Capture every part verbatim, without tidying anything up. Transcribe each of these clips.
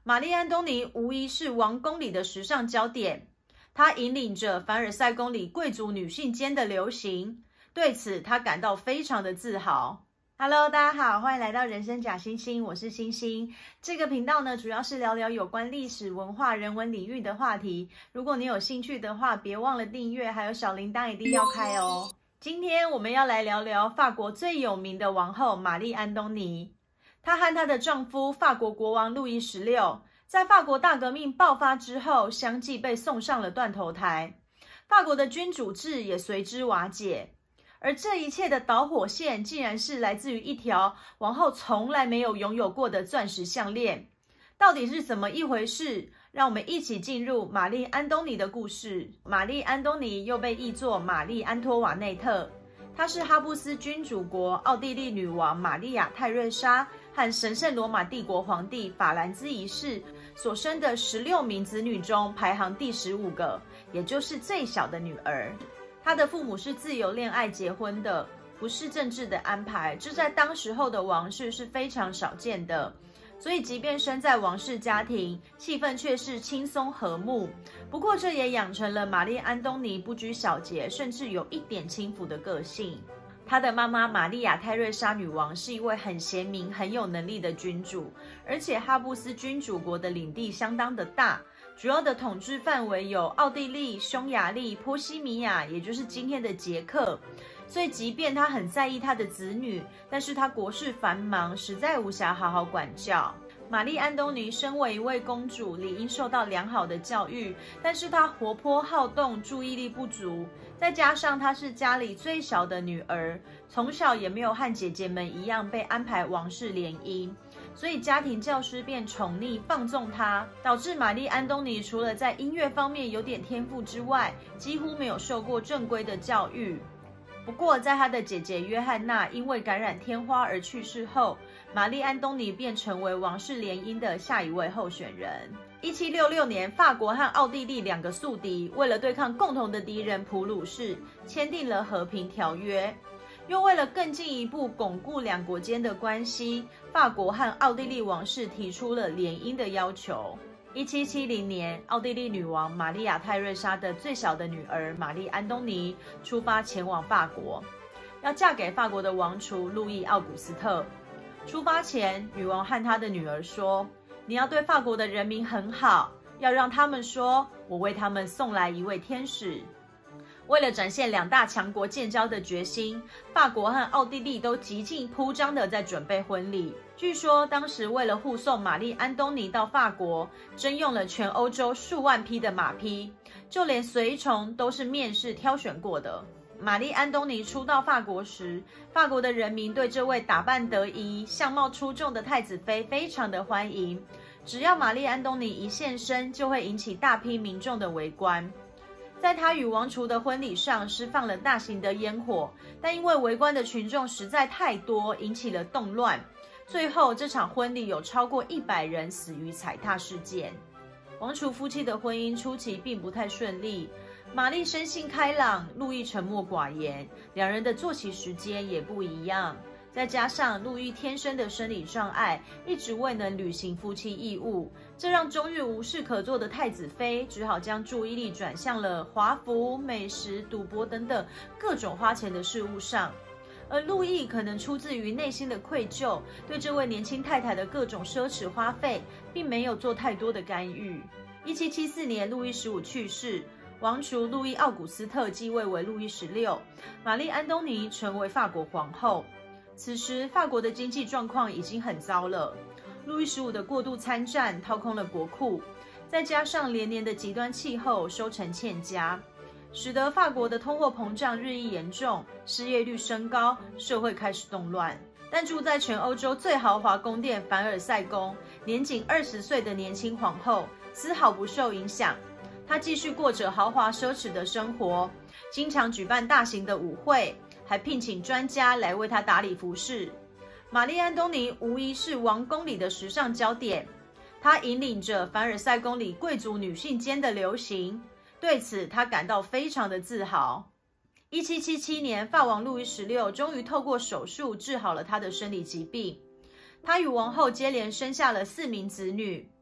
玛丽·安东尼无疑是王宫里的时尚焦点，她引领着凡尔赛宫里贵族女性间的流行，对此她感到非常的自豪。Hello， 大家好，欢迎来到人生假星星，我是星星。这个频道呢，主要是聊聊有关历史、文化、人文领域的话题。如果你有兴趣的话，别忘了订阅，还有小铃铛一定要开哦。今天我们要来聊聊法国最有名的王后玛丽·安东尼。她和她的丈夫法国国王路易十六，在法国大革命爆发之后，相继被送上了断头台，法国的君主制也随之瓦解。而这一切的导火线，竟然是来自于一条王后从来没有拥有过的钻石项链。到底是怎么一回事？让我们一起进入玛丽·安东尼的故事。玛丽·安东尼又被译作玛丽·安托瓦内特，她是哈布斯君主国奥地利女王玛利亚·泰瑞莎和神圣罗马帝国皇帝法兰兹一世所生的十六名子女中排行第十五个，也就是最小的女儿。她的父母是自由恋爱结婚的，不是政治的安排，这在当时候的王室是非常少见的。所以即便生在王室家庭，气氛却是轻松和睦。不过这也养成了玛丽·安东尼不拘小节，甚至有一点轻浮的个性。她的妈妈玛利亚·泰瑞莎女王是一位很贤明、很有能力的君主，而且哈布斯君主国的领地相当的大，主要的统治范围有奥地利、匈牙利、波西米亚，也就是今天的捷克。所以即便他很在意他的子女，但是他国事繁忙，实在无暇好好管教。玛丽·安东尼身为一位公主，理应受到良好的教育，但是她活泼好动，注意力不足，再加上她是家里最小的女儿，从小也没有和姐姐们一样被安排王室联姻，所以家庭教师便宠溺放纵她，导致玛丽·安东尼除了在音乐方面有点天赋之外，几乎没有受过正规的教育。不过在她的姐姐约翰娜因为感染天花而去世后，玛丽·安东尼便成为王室联姻的下一位候选人。一七六六年，法国和奥地利两个宿敌为了对抗共同的敌人普鲁士，签订了和平条约。又为了更进一步巩固两国间的关系，法国和奥地利王室提出了联姻的要求。一七七零年，奥地利女王玛利亚·泰瑞莎的最小的女儿玛丽·安东尼出发前往法国，要嫁给法国的王储路易·奥古斯特。出发前，女王和她的女儿说：“你要对法国的人民很好，要让他们说，我为他们送来一位天使。”为了展现两大强国建交的决心，法国和奥地利都极尽铺张地在准备婚礼。据说当时为了护送玛丽·安东尼到法国，征用了全欧洲数万匹的马匹，就连随从都是面试挑选过的。玛丽·安东尼初到法国时，法国的人民对这位打扮得宜、相貌出众的太子妃非常的欢迎。只要玛丽·安东尼一现身，就会引起大批民众的围观。在他与王储的婚礼上释放了大型的烟火，但因为围观的群众实在太多，引起了动乱。最后这场婚礼有超过一百人死于踩踏事件。王储夫妻的婚姻初期并不太顺利，玛丽生性开朗，路易沉默寡言，两人的作息时间也不一样。再加上路易天生的生理障碍，一直未能履行夫妻义务，这让终日无事可做的太子妃只好将注意力转向了华服、美食、赌博等等各种花钱的事物上。而路易可能出自于内心的愧疚，对这位年轻太太的各种奢侈花费，并没有做太多的干预。一七七四年，路易十五去世，王储路易奥古斯特继位为路易十六，玛丽·安东尼成为法国皇后。此时，法国的经济状况已经很糟了。路易十五的过度参战掏空了国库，再加上连年的极端气候，收成欠佳，使得法国的通货膨胀日益严重，失业率升高，社会开始动乱。但住在全欧洲最豪华宫殿凡尔赛宫，年仅二十岁的年轻皇后丝毫不受影响。她继续过着豪华奢侈的生活，经常举办大型的舞会，还聘请专家来为她打理服饰。玛丽·安东尼无疑是王宫里的时尚焦点，她引领着凡尔赛宫里贵族女性间的流行，对此她感到非常的自豪。一七七七年，法王路易十六终于透过手术治好了他的生理疾病。他与王后接连生下了四名子女。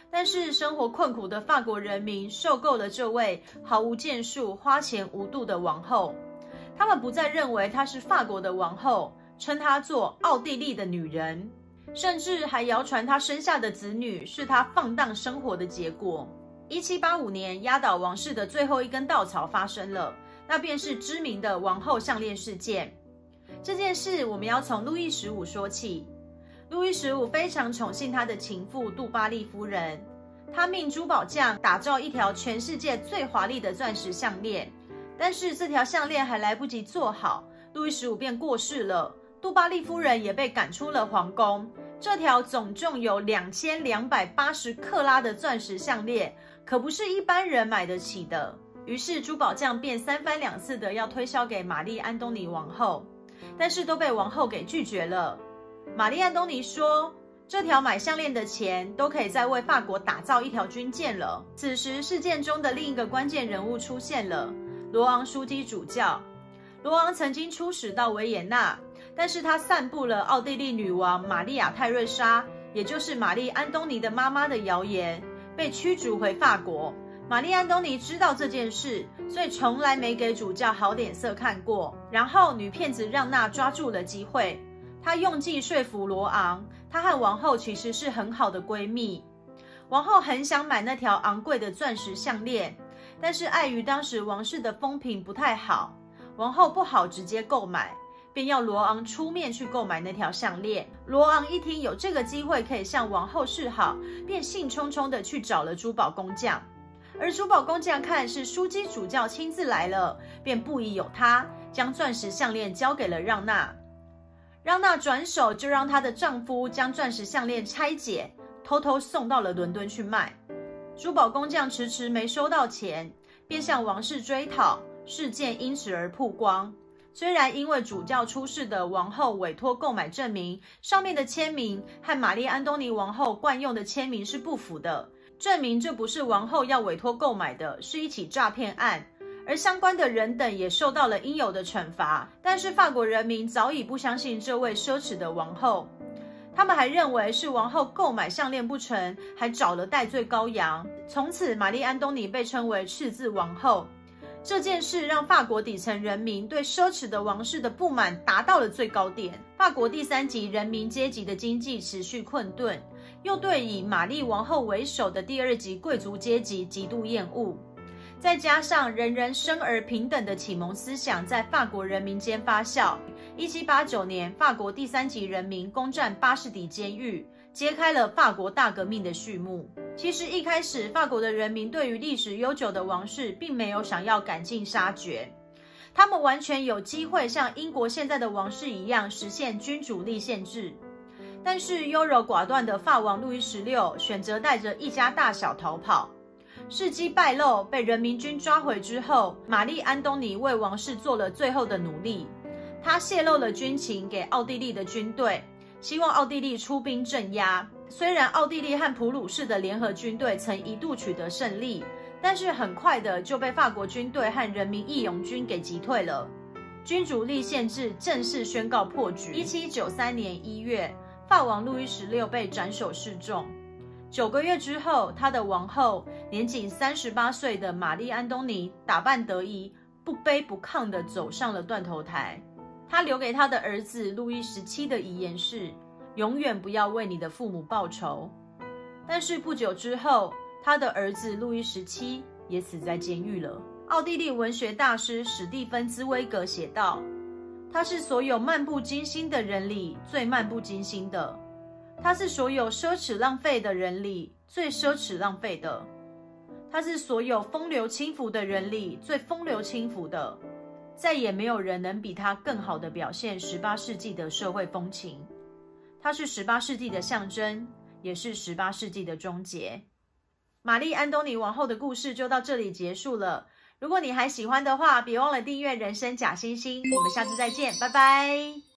但是生活困苦的法国人民受够了这位毫无建树、花钱无度的王后，他们不再认为她是法国的王后，称她做奥地利的女人，甚至还谣传她生下的子女是她放荡生活的结果。一七八五年，压倒王室的最后一根稻草发生了，那便是知名的王后项链事件。这件事我们要从路易十五说起。路易十五非常宠幸他的情妇杜巴利夫人，他命珠宝匠打造一条全世界最华丽的钻石项链，但是这条项链还来不及做好，路易十五便过世了，杜巴利夫人也被赶出了皇宫。这条总重有两千两百八十克拉的钻石项链，可不是一般人买得起的。于是珠宝匠便三番两次的要推销给玛丽安东尼王后，但是都被王后给拒绝了。玛丽安东尼说，这条买项链的钱都可以再为法国打造一条军舰了。此时事件中的另一个关键人物出现了，罗昂枢机主教。罗昂曾经出使到维也纳，但是他散布了奥地利女王玛丽亚泰瑞莎，也就是玛丽安东尼的妈妈的谣言，被驱逐回法国。玛丽安东尼知道这件事，所以从来没给主教好脸色看过。然后女骗子让娜抓住了机会，她用计说服罗昂，她和王后其实是很好的闺蜜。王后很想买那条昂贵的钻石项链，但是碍于当时王室的风评不太好，王后不好直接购买，便要罗昂出面去购买那条项链。罗昂一听有这个机会可以向王后示好，便兴冲冲的去找了珠宝工匠。而珠宝工匠看是枢机主教亲自来了，便不疑有他，将钻石项链交给了让娜。让娜转手就让她的丈夫将钻石项链拆解，偷偷送到了伦敦去卖。珠宝工匠迟迟没收到钱，便向王室追讨，事件因此而曝光。虽然因为主教出示的王后委托购买证明上面的签名和玛丽安东尼王后惯用的签名是不符的，证明这不是王后要委托购买的，是一起诈骗案，而相关的人等也受到了应有的惩罚。但是法国人民早已不相信这位奢侈的王后，他们还认为是王后购买项链不成，还找了戴罪羔羊。从此玛丽安东尼被称为赤字王后。这件事让法国底层人民对奢侈的王室的不满达到了最高点。法国第三级人民阶级的经济持续困顿，又对以玛丽王后为首的第二级贵族阶级极度厌恶，再加上人人生而平等的启蒙思想在法国人民间发酵。一七八九年，法国第三级人民攻占巴士底监狱，揭开了法国大革命的序幕。其实一开始，法国的人民对于历史悠久的王室并没有想要赶尽杀绝，他们完全有机会像英国现在的王室一样实现君主立宪制。但是优柔寡断的法王路易十六选择带着一家大小逃跑。事机败露，被人民军抓回之后，玛丽安东尼为王室做了最后的努力。她泄露了军情给奥地利的军队，希望奥地利出兵镇压。虽然奥地利和普鲁士的联合军队曾一度取得胜利，但是很快的就被法国军队和人民义勇军给击退了。君主立宪制正式宣告破局。一七九三年一月，法王路易十六被斩首示众。九个月之后，他的王后年仅三十八岁的玛丽安东尼打扮得宜，不卑不亢地走上了断头台。他留给他的儿子路易十七的遗言是：永远不要为你的父母报仇。但是不久之后，他的儿子路易十七也死在监狱了。奥地利文学大师史蒂芬兹威格写道，他是所有漫不经心的人里最漫不经心的，他是所有奢侈浪费的人里最奢侈浪费的，他是所有风流轻浮的人里最风流轻浮的。再也没有人能比他更好地表现十八世纪的社会风情。它是十八世纪的象征，也是十八世纪的终结。玛丽安东尼王后的故事就到这里结束了。如果你还喜欢的话，别忘了订阅人生假星星。我们下次再见，拜拜。